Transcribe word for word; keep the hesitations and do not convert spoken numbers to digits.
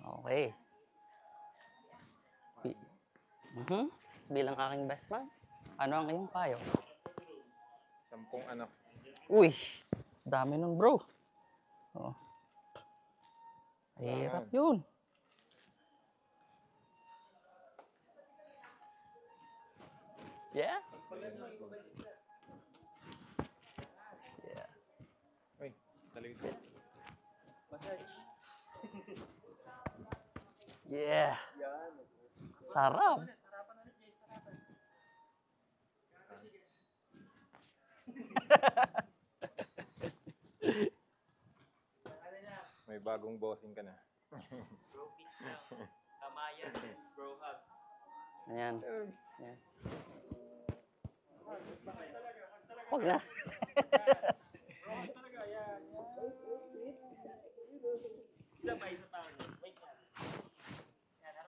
Okay. Bi- Mhm. Bilang aking best man, ano ang iyong payo? Sampung ano. Uy, dami nun bro. Oh. Hirap yun. Yeah? Yeah. Uy, talig. Yeah. Sarap. May bagong bossing ka na. Bro, peace lang. Kamayan, bro hug. Ayan. Ayan. Huwag na. Isa pa, isa